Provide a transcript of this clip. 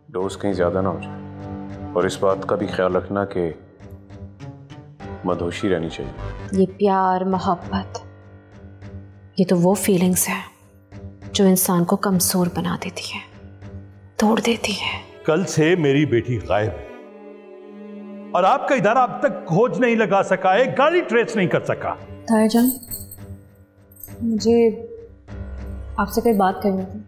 Dose कहीं ज्यादा ना हो जाए, और इस बात का भी ख्याल रखना कि मदहोशी रहनी चाहिए। ये प्यार मोहब्बत, ये तो वो फीलिंग्स है जो इंसान को कमजोर बना देती है, तोड़ देती है। कल से मेरी बेटी गायब है और आपका इदारा अब तक खोज नहीं लगा सका है, गाड़ी ट्रेस नहीं कर सका। ताया जान, मुझे आपसे कोई बात करनी थी।